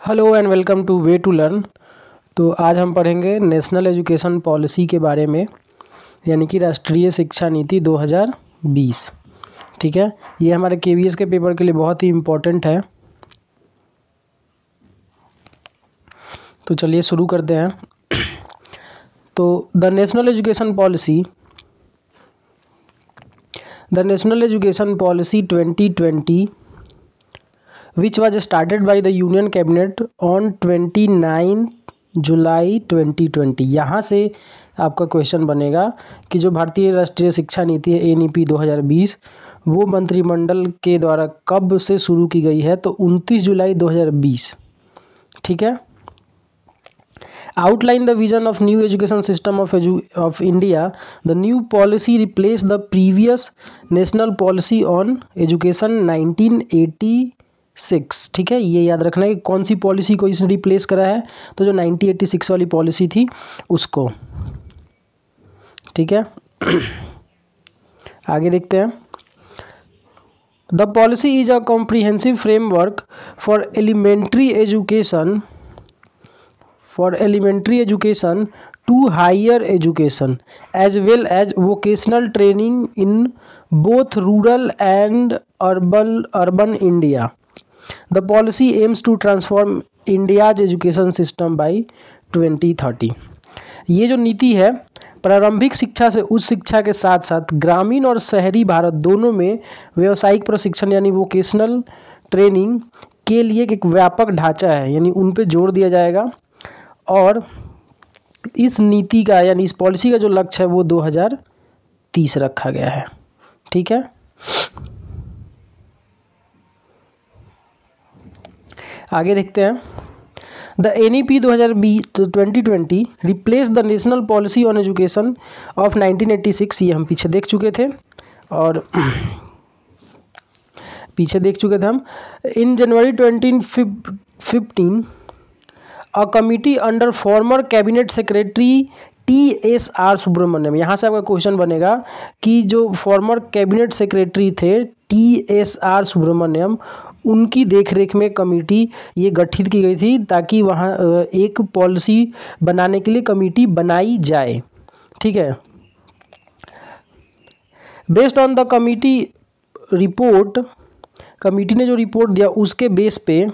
Hello and welcome to way to learn. तो आज हम पढ़ेंगे नेशनल एजुकेशन पॉलिसी के बारे में, यानी कि राष्ट्रीय शिक्षा नीति 2020। ठीक है, ये हमारे केवीएस के पेपर के लिए बहुत ही इम्पोर्टेंट है। तो चलिए शुरू करते हैं। तो the national education policy 2020 which was started by the Union Cabinet on 29 July 2020। यहाँ से आपका क्वेश्चन बनेगा कि जो भारतीय राष्ट्रीय शिक्षा नीति है एनईपी 2020 वो मंत्रिमंडल के द्वारा कब से शुरू की गई है, तो 29 जुलाई 2020। ठीक है। Outline the vision of new education system of India. The new policy replaced the previous national policy on education 1986। ठीक है, ये याद रखना है कि कौन सी पॉलिसी को इसने रिप्लेस करा है, तो जो 1986 वाली पॉलिसी थी उसको। ठीक है, आगे देखते हैं। The policy is a comprehensive framework for elementary education to higher education as well as vocational training in both rural and urban India. The policy aims to transform India's education system by 2030। ये जो नीति है प्रारंभिक शिक्षा से उच्च शिक्षा के साथ साथ ग्रामीण और शहरी भारत दोनों में व्यावसायिक प्रशिक्षण यानी वोकेशनल ट्रेनिंग के लिए एक व्यापक ढांचा है, यानी उन पे जोर दिया जाएगा। और इस नीति का यानी इस पॉलिसी का जो लक्ष्य है वो 2030 रखा गया है। ठीक है, आगे देखते हैं। The NEP 2020 replace the national policy on education of 1986। ये हम पीछे देख चुके थे हम। In January 2015 a committee under former cabinet secretary TSR Subramanian. यहाँ से आपका क्वेश्चन बनेगा कि जो फॉर्मर कैबिनेट सेक्रेटरी थे TSR सुब्रमण्यम, उनकी देखरेख में कमेटी ये गठित की गई थी ताकि वहाँ एक पॉलिसी बनाने के लिए कमेटी बनाई जाए। ठीक है, based on the committee report, committee ने जो रिपोर्ट दिया उसके बेस पे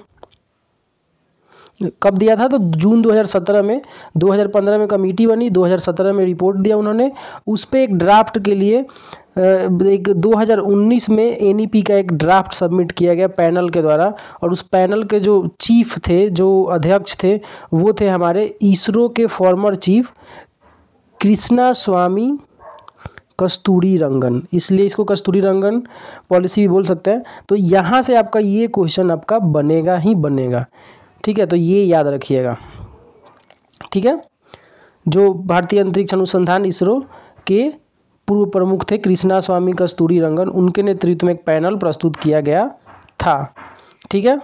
कब दिया था, तो जून 2017 में। 2015 में कमेटी बनी, 2017 में रिपोर्ट दिया उन्होंने। उस पे एक ड्राफ्ट के लिए एक 2019 में एनईपी का एक ड्राफ्ट सबमिट किया गया पैनल के द्वारा। और उस पैनल के जो चीफ थे, जो अध्यक्ष थे, वो थे हमारे इसरो के former chief Krishnaswamy Kasturirangan, इसलिए इसको कस्तूरीरंगन पॉलिसी भी बोल सकते हैं। तो यहाँ से आपका ये क्वेश्चन आपका बनेगा ही बनेगा। ठीक है, तो ये याद रखिएगा। ठीक है, जो भारतीय अंतरिक्ष अनुसंधान इसरो के पूर्व प्रमुख थे कृष्णा स्वामी कस्तूरीरंगन, उनके नेतृत्व में एक पैनल प्रस्तुत किया गया था। ठीक है,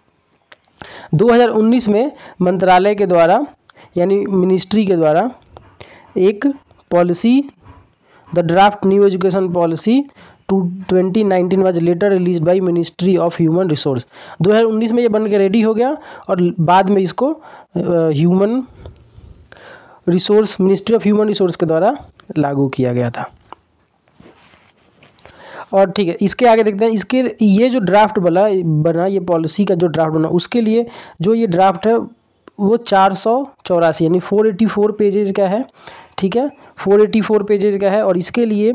2019 में मंत्रालय के द्वारा यानी मिनिस्ट्री के द्वारा एक policy the draft new education policy 2019 was later release by ministry of human resource. 2019 में ये बन के रेडी हो गया और बाद में इसको human resource ministry of human resource के द्वारा लागू किया गया था। और ठीक है, इसके आगे देखते हैं। इसके ये जो ड्राफ्ट बना ये पॉलिसी का जो ड्राफ्ट बना, उसके लिए जो ये ड्राफ्ट है वो 484 यानी 484 पेजेज का है। ठीक है, 484 पेजेज का है। और इसके लिए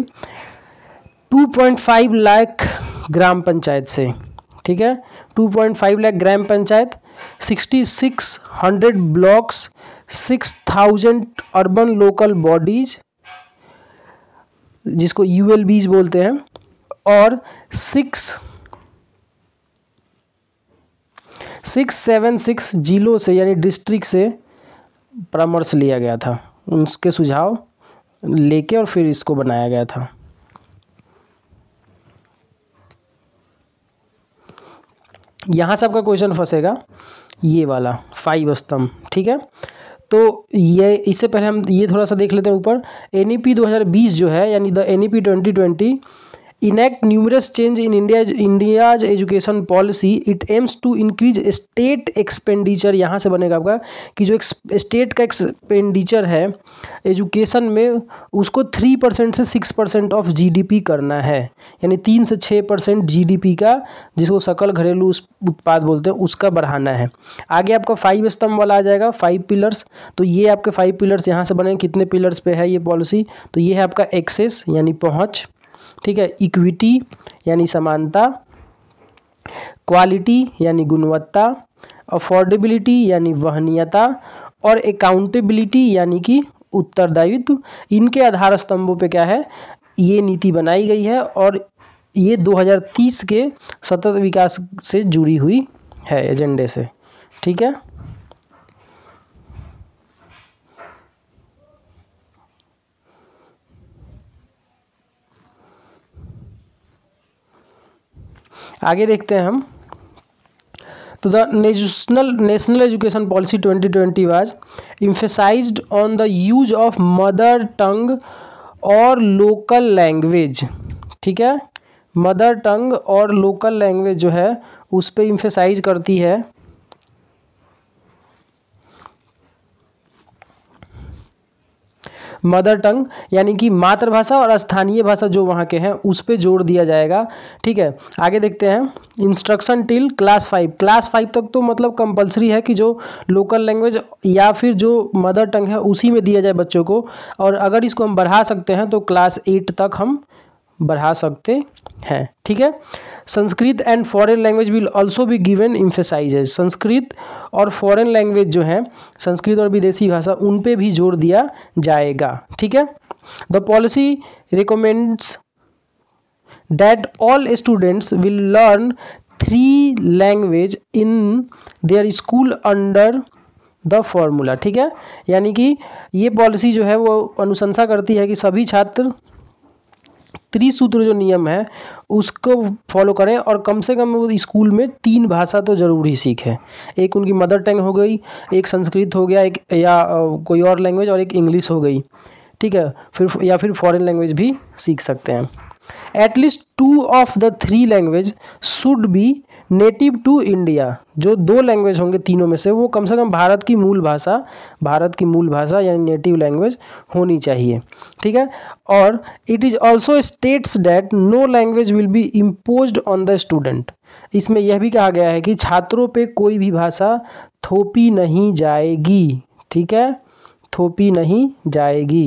2.5 लाख ग्राम पंचायत से, ठीक है, 2.5 लाख ग्राम panchayat, 6600 blocks, 6000 urban local bodies जिसको ULBs बोलते हैं, और 676 जिलों से यानी डिस्ट्रिक्ट से परामर्श लिया गया था, उनके सुझाव लेके और फिर इसको बनाया गया था। यहाँ से आपका क्वेश्चन फंसेगा ये वाला 5 स्तंभ। ठीक है, तो ये इससे पहले हम ये थोड़ा सा देख लेते हैं ऊपर। एनईपी 2020 जो है यानी the NEP 2020 enact numerous change in India's education policy, it aims to increase state expenditure. यहाँ से बनेगा आपका कि जो स्टेट का एक्सपेंडिचर है एजुकेशन में उसको 3% से 6% ऑफ जीडीपी करना है, यानी 3 से 6% जीडीपी का, जिसको सकल घरेलू उत्पाद बोलते हैं, उसका बढ़ाना है। आगे आपका 5 स्तंभ वाला आ जाएगा, 5 पिलर्स। तो ये आपके 5 पिलर्स यहाँ से बने, कितने पिलर्स पे है ये पॉलिसी, तो ये है आपका एक्सेस यानी पहुँच, ठीक है, इक्विटी यानी समानता, क्वालिटी यानी गुणवत्ता, अफोर्डेबिलिटी यानी वहनीयता, और अकाउंटेबिलिटी यानी कि उत्तरदायित्व। इनके आधार स्तंभों पे क्या है, ये नीति बनाई गई है और ये 2030 के सतत विकास से जुड़ी हुई है, एजेंडे से, ठीक है। आगे देखते हैं हम। तो the national education policy 2020 was emphasized on the use of mother tongue और लोकल लैंग्वेज, ठीक है। मदर टंग और लोकल लैंग्वेज जो है उस पर इम्फेसाइज करती है। मदर टंग यानी कि मातृभाषा और स्थानीय भाषा जो वहाँ के हैं उस पर जोर दिया जाएगा, ठीक है। आगे देखते हैं। इंस्ट्रक्शन टिल क्लास 5, क्लास 5 तक तो मतलब कंपलसरी है कि जो लोकल लैंग्वेज या फिर जो मदर टंग है उसी में दिया जाए बच्चों को, और अगर इसको हम बढ़ा सकते हैं तो क्लास 8 तक हम बढ़ा सकते हैं, ठीक है। Sanskrit and foreign language will also be given emphasises, Sanskrit और फॉरेन लैंग्वेज जो है, संस्कृत और विदेशी भाषा, उन पे भी जोर दिया जाएगा, ठीक है। The policy recommends that all students will learn 3 language in their school under the formula, ठीक है। यानी कि ये पॉलिसी जो है वो अनुशंसा करती है कि सभी छात्र त्रिसूत्र जो नियम है उसको फॉलो करें और कम से कम वो स्कूल में 3 भाषा तो ज़रूर ही सीखें। एक उनकी मदर टंग हो गई, एक संस्कृत हो गया, एक या कोई और लैंग्वेज, और एक इंग्लिश हो गई, ठीक है। फिर फॉरेन लैंग्वेज भी सीख सकते हैं। At least 2 of the 3 language should be native to India, जो 2 लैंग्वेज होंगे तीनों में से वो कम से कम भारत की मूल भाषा यानी नेटिव लैंग्वेज होनी चाहिए, ठीक है। और it is also states that no language will be imposed on the student, इसमें यह भी कहा गया है कि छात्रों पे कोई भी भाषा थोपी नहीं जाएगी, ठीक है, थोपी नहीं जाएगी।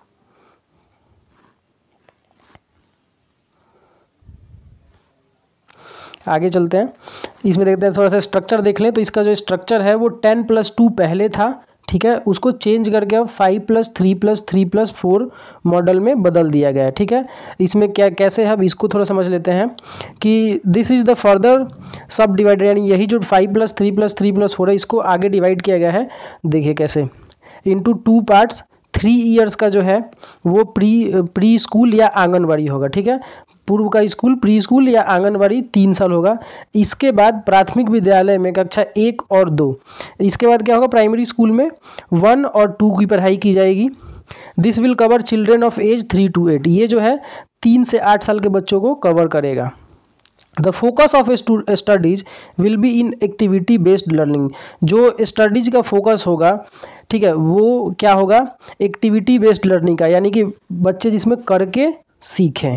आगे चलते हैं, इसमें देखते हैं, थोड़ा सा स्ट्रक्चर देख लें। तो इसका जो स्ट्रक्चर है वो 10+2 पहले था, ठीक है, उसको चेंज करके अब 5+3+3+4 मॉडल में बदल दिया गया है, ठीक है। इसमें क्या कैसे है अब इसको थोड़ा समझ लेते हैं कि this is the further subdivided, यानी यही जो 5+3+3+4 है इसको आगे डिवाइड किया गया है, देखिए कैसे, इनटू 2 पार्ट्स। 3 ईयर्स का जो है वो प्री स्कूल या आंगनबाड़ी होगा, ठीक है। पूर्व का स्कूल, प्री स्कूल या आंगनबाड़ी 3 साल होगा। इसके बाद प्राथमिक विद्यालय में कक्षा 1 और 2, इसके बाद क्या होगा, प्राइमरी स्कूल में 1 और 2 की पढ़ाई की जाएगी। This will cover children of age 3 to 8, ये जो है 3 से 8 साल के बच्चों को कवर करेगा। The focus of studies will be in activity based learning, जो स्टडीज का फोकस होगा, ठीक है, वो क्या होगा, एक्टिविटी बेस्ड लर्निंग का, यानी कि बच्चे जिसमें करके सीखें।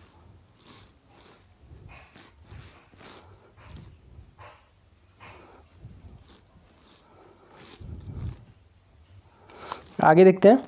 आगे देखते हैं।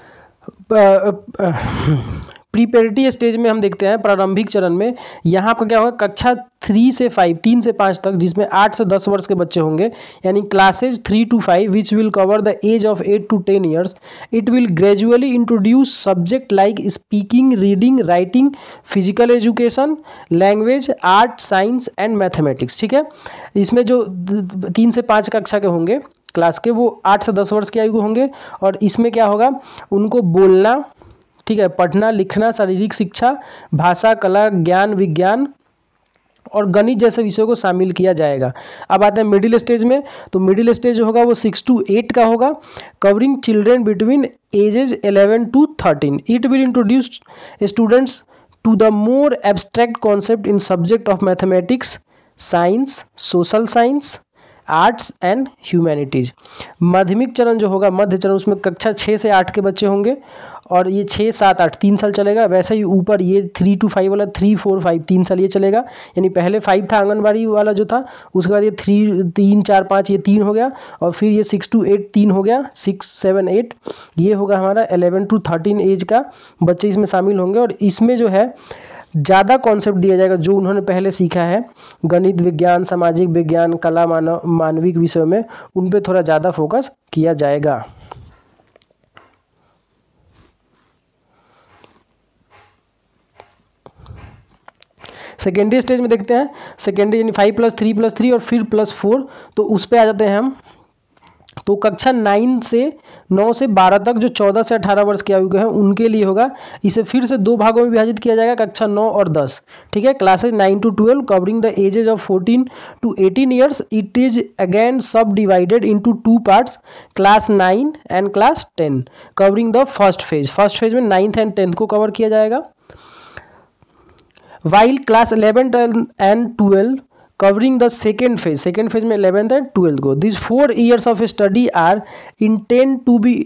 प्रीपेरेटरी स्टेज में हम देखते हैं, प्रारंभिक चरण में यहाँ आपका क्या होगा, कक्षा 3 से 5 तक, जिसमें 8 से 10 वर्ष के बच्चे होंगे, यानी classes 3 to 5 which will cover the age of 8 to 10 years. It will gradually introduce subject like speaking, reading, writing, physical education, language, art, science and mathematics, ठीक है। इसमें जो 3 से 5 कक्षा के होंगे क्लास के, वो 8 से 10 वर्ष की आयु के होंगे, और इसमें क्या होगा, उनको बोलना, ठीक है, पढ़ना, लिखना, शारीरिक शिक्षा, भाषा, कला, ज्ञान, विज्ञान और गणित जैसे विषयों को शामिल किया जाएगा। अब आते हैं मिडिल स्टेज में। तो मिडिल स्टेज जो होगा वो 6 to 8 का होगा, covering children between ages 11 to 13। It will introduce students to the more abstract concept in subject of mathematics, science, social science, arts and humanities. माध्यमिक चरण जो होगा, मध्य चरण, उसमें कक्षा 6 से 8 के बच्चे होंगे और ये 6, 7, 8 3 साल चलेगा। वैसे ही ऊपर ये 3 to 5 वाला 3, 4, 5 3 साल ये चलेगा। यानी पहले 5 था आंगनबाड़ी वाला जो था, उसके बाद ये 3, 4, 5 ये 3 हो गया, और फिर ये 6 to 8 3 हो गया, 6, 7, 8 ये होगा हमारा 11 to 13 एज का बच्चे इसमें शामिल होंगे। और इसमें जो है ज़्यादा कॉन्सेप्ट दिया जाएगा जो उन्होंने पहले सीखा है, गणित, विज्ञान, सामाजिक विज्ञान, कला, मानविक विषयों में, उन पे थोड़ा ज़्यादा फोकस किया जाएगा। सेकेंडरी स्टेज में देखते हैं, सेकेंडरी यानी 5 + 3 + 3 और फिर +4, तो उस पर आ जाते हैं हम। तो कक्षा 9 से 12 तक जो 14 से 18 वर्ष के आयु के हैं उनके लिए होगा। इसे फिर से 2 भागों में विभाजित किया जाएगा, कक्षा 9 और 10। ठीक है, classes 9 to 12 covering the ages of 14 to 18 years. It is again subdivided into 2 parts, class 9 and class 10 covering the first phase. First phase में 9th and 10th को कवर किया जाएगा। While class 11 and 12 covering the second phase में 11th and 12th को। These 4 years of study are intended to be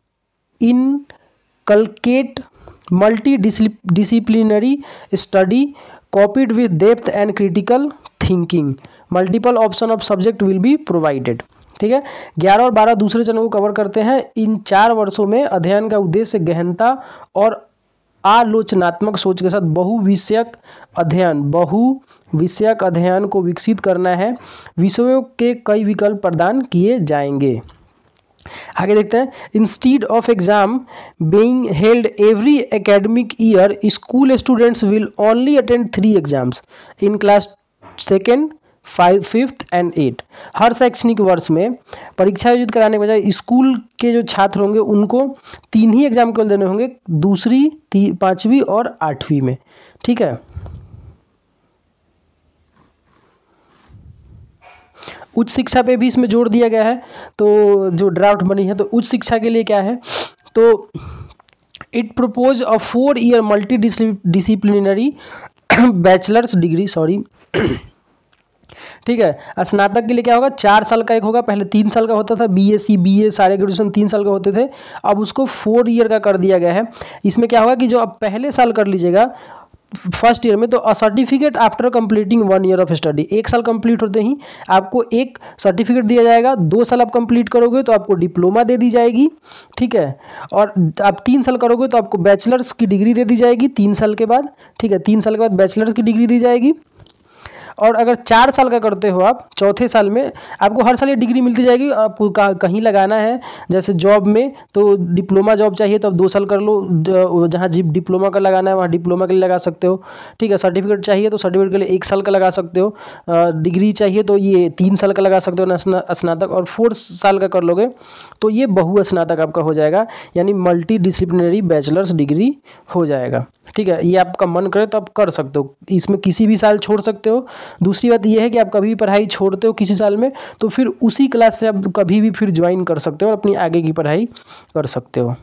inculcate multidisciplinary study copied with depth and critical thinking. Multiple option of subject will be provided. ठीक है, 11 और 12 दूसरे चरणों को cover करते हैं। इन 4 वर्षों में अध्ययन का उद्देश्य गहनता और आलोचनात्मक सोच के साथ बहुविषयक अध्ययन को विकसित करना है। विषयों के कई विकल्प प्रदान किए जाएंगे। आगे देखते हैं, instead of exam being held every academic year, school students will only attend 3 exams in class 2nd, 5th and 8। हर शैक्षणिक वर्ष में परीक्षा आयोजित कराने के बजाय स्कूल के जो छात्र होंगे उनको 3 ही एग्जाम केवल देने होंगे, दूसरी, 5वीं और 8वीं में। ठीक है, उच्च शिक्षा पे भी इसमें जोर दिया गया है। तो जो ड्राफ्ट बनी है, तो उच्च शिक्षा के लिए क्या है, तो it propose a 4 year multidisciplinary bachelor's degree, ठीक है। स्नातक के लिए क्या होगा, 4 साल का एक होगा, पहले 3 साल का होता था, BSc, BA सारे ग्रेजुएशन 3 साल का होते थे, अब उसको 4 year का कर दिया गया है। इसमें क्या होगा कि जो अब पहले साल कर लीजिएगा फर्स्ट ईयर में, तो certificate after completing 1 year of study, 1 साल कंप्लीट होते ही आपको एक सर्टिफिकेट दिया जाएगा। 2 साल आप कंप्लीट करोगे तो आपको डिप्लोमा दे दी जाएगी। ठीक है, और आप 3 साल करोगे तो आपको बैचलर्स की डिग्री दे दी जाएगी 3 साल के बाद। ठीक है, 3 साल के बाद बैचलर्स की डिग्री दी जाएगी। और अगर 4 साल का करते हो आप, चौथे साल में आपको हर साल ये डिग्री मिलती जाएगी। आपको कहीं लगाना है जैसे जॉब में, तो डिप्लोमा जॉब चाहिए तो आप 2 साल कर लो, जहाँ डिप्लोमा का लगाना है वहाँ डिप्लोमा के लिए लगा सकते हो। ठीक है, सर्टिफिकेट चाहिए तो सर्टिफिकेट के लिए 1 साल का लगा सकते हो, डिग्री चाहिए तो ये 3 साल का लगा सकते हो स्नातक, और 4 साल का कर लोगे तो ये बहुस्नातक आपका हो जाएगा, यानी मल्टी डिसिप्लिनरी बैचलर्स डिग्री हो जाएगा। ठीक है, ये आपका मन करे तो आप कर सकते हो, इसमें किसी भी साल छोड़ सकते हो। दूसरी बात यह है कि आप कभी भी पढ़ाई छोड़ते हो किसी साल में, तो फिर उसी क्लास से आप कभी भी फिर ज्वाइन कर सकते हो और अपनी आगे की पढ़ाई कर सकते हो।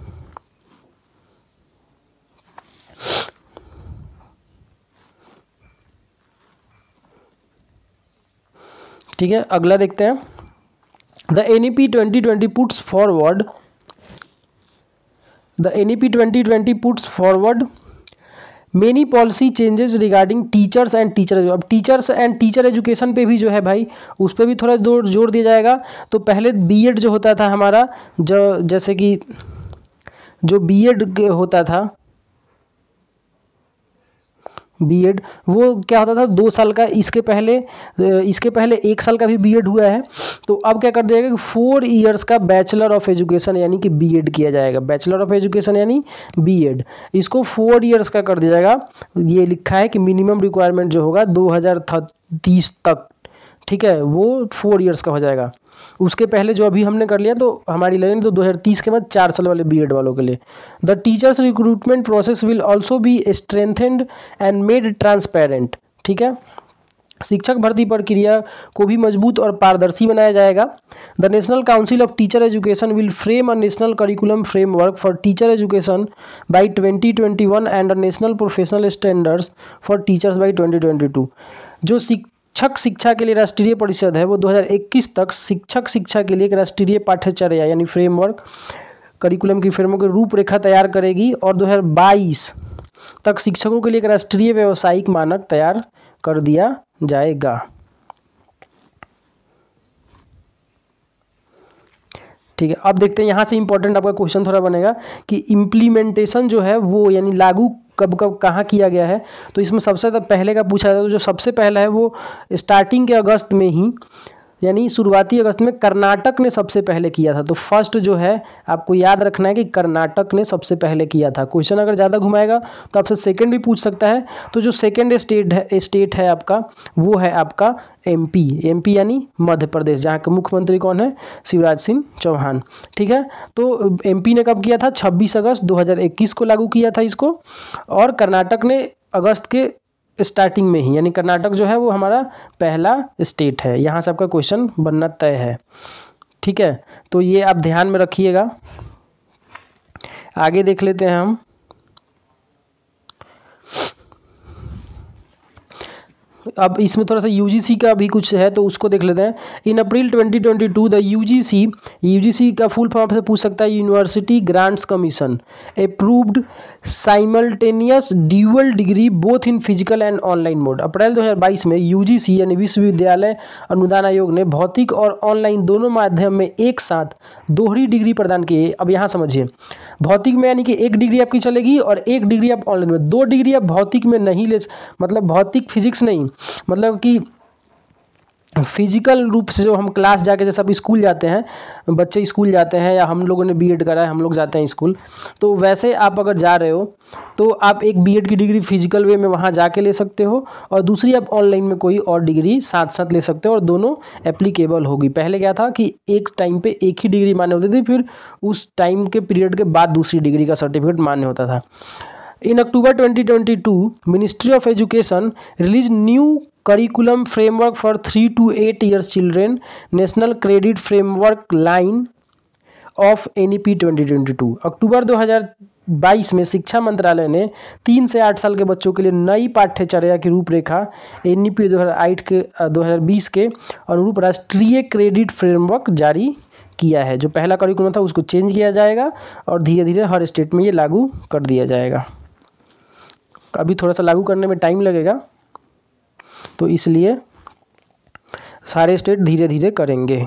ठीक है, अगला देखते हैं। The NEP 2020 puts forward many policy changes regarding teachers and teacher. अब टीचर्स एंड टीचर एजुकेशन पे भी जो है भाई, उस पर भी थोड़ा जोर दिया जाएगा। तो पहले BEd जो होता था हमारा, जो जैसे कि जो BEd होता था, BEd वो क्या होता था 2 साल का, इसके पहले 1 साल का भी BEd हुआ है। तो अब क्या कर दिया जाएगा कि 4 years का बैचलर ऑफ एजुकेशन यानी कि BEd किया जाएगा। बैचलर ऑफ एजुकेशन यानी BEd, इसको 4 years का कर दिया जाएगा। ये लिखा है कि मिनिमम रिक्वायरमेंट जो होगा 2030 तक, ठीक है, वो 4 years का हो जाएगा। उसके पहले जो अभी हमने कर लिया तो हमारी लगेगी तो 2030 के बाद 4 साल वाले BEd वालों के लिए। The teachers recruitment process will also be strengthened and made transparent. ठीक है, शिक्षक भर्ती प्रक्रिया को भी मजबूत और पारदर्शी बनाया जाएगा। The national council of teacher education will frame a national curriculum framework for teacher education by 2021 and a national professional standards for teachers by 2022। जो शिक्षक शिक्षा के लिए राष्ट्रीय परिषद है वो 2021 तक शिक्षक शिक्षा के लिए एक राष्ट्रीय पाठ्यचर्या यानी फ्रेमवर्क करिकुलम की फ्रेमवर्क की रूपरेखा तैयार करेगी और 2022 तक शिक्षकों के लिए एक राष्ट्रीय व्यावसायिक मानक तैयार कर दिया जाएगा। ठीक है, अब देखते हैं यहाँ से इंपॉर्टेंट आपका क्वेश्चन थोड़ा बनेगा कि इम्प्लीमेंटेशन जो है वो यानी लागू कब कब कहाँ किया गया है। तो इसमें सबसे पहले का पूछा जाता है, तो जो सबसे पहला है वो स्टार्टिंग के अगस्त में ही यानी शुरुआती अगस्त में कर्नाटक ने सबसे पहले किया था। तो फर्स्ट जो है आपको याद रखना है कि कर्नाटक ने सबसे पहले किया था। क्वेश्चन अगर ज़्यादा घुमाएगा तो आपसे सेकंड भी पूछ सकता है। तो जो सेकंड स्टेट है आपका वो है आपका एमपी यानी मध्य प्रदेश, जहाँ के मुख्यमंत्री कौन है, शिवराज सिंह चौहान। ठीक है, तो एमपी ने कब किया था, 26 अगस्त 2021 को लागू किया था इसको, और कर्नाटक ने अगस्त के स्टार्टिंग में ही, यानी कर्नाटक जो है वो हमारा पहला स्टेट है। यहाँ से आपका क्वेश्चन बनना तय है। ठीक है, तो ये आप ध्यान में रखिएगा। आगे देख लेते हैं हम। अब इसमें थोड़ा सा यूजीसी का भी कुछ है तो उसको देख लेते हैं। इन अप्रैल 2022 द यूजीसी का फुल फॉर्म से पूछ सकता है, university grants commission approved simultaneous dual degree both in physical and online mode. April 2022 में यूजीसी यानी विश्वविद्यालय अनुदान आयोग ने भौतिक और ऑनलाइन दोनों माध्यम में एक साथ दोहरी डिग्री प्रदान की है। अब यहाँ समझिए, भौतिक में यानी कि एक डिग्री आपकी चलेगी और एक डिग्री आप ऑनलाइन में, दो डिग्री आप भौतिक में नहीं ले, मतलब भौतिक फिजिक्स नहीं, मतलब कि फिजिकल रूप से जो हम क्लास जाके, जैसे आप स्कूल जाते हैं, बच्चे स्कूल जाते हैं या हम लोगों ने बीएड करा है हम लोग जाते हैं स्कूल, तो वैसे आप अगर जा रहे हो तो आप एक बीएड की डिग्री फिजिकल वे में वहाँ जाके ले सकते हो और दूसरी आप ऑनलाइन में कोई और डिग्री साथ साथ ले सकते हो और दोनों एप्लीकेबल होगी। पहले क्या था कि एक टाइम पे एक ही डिग्री मान्य होती थी, फिर उस टाइम के पीरियड के बाद दूसरी डिग्री का सर्टिफिकेट मान्य होता था। In October 2022, Ministry of Education released new curriculum framework for 3 to 8 years children, National Credit Framework Line of NEP 2022। अक्टूबर 2022 में शिक्षा मंत्रालय ने 3 से 8 साल के बच्चों के लिए नई पाठ्यचर्या की रूपरेखा NEP 2020 के अनुरूप राष्ट्रीय क्रेडिट फ्रेमवर्क जारी किया है। जो पहला करिकुलम था उसको चेंज किया जाएगा और धीरे धीरे हर स्टेट में ये लागू कर दिया जाएगा। अभी थोड़ा सा लागू करने में टाइम लगेगा, तो इसलिए सारे स्टेट धीरे धीरे करेंगे।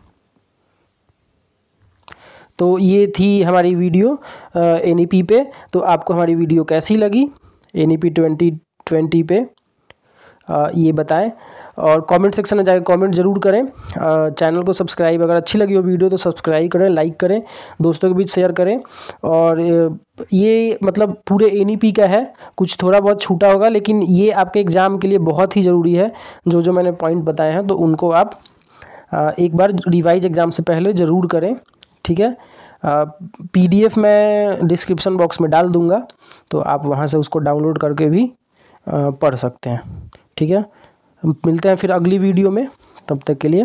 तो ये थी हमारी वीडियो एनईपी पे। तो आपको हमारी वीडियो कैसी लगी एनईपी 2020 पे ये बताएं और कमेंट सेक्शन में जाकर कमेंट जरूर करें। चैनल को सब्सक्राइब, अगर अच्छी लगी हो वीडियो तो सब्सक्राइब करें, लाइक करें, दोस्तों के बीच शेयर करें। और ये मतलब पूरे एनईपी का है, कुछ थोड़ा बहुत छूटा होगा लेकिन ये आपके एग्ज़ाम के लिए बहुत ही ज़रूरी है। जो जो मैंने पॉइंट बताए हैं तो उनको आप एक बार रिवाइज एग्ज़ाम से पहले ज़रूर करें। ठीक है, PDF मैं डिस्क्रिप्शन बॉक्स में डाल दूँगा, तो आप वहाँ से उसको डाउनलोड करके भी पढ़ सकते हैं। ठीक है, मिलते हैं फिर अगली वीडियो में। तब तक के लिए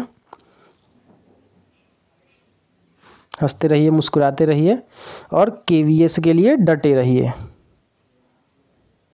हंसते रहिए, मुस्कुराते रहिए और KVS के लिए डटे रहिए।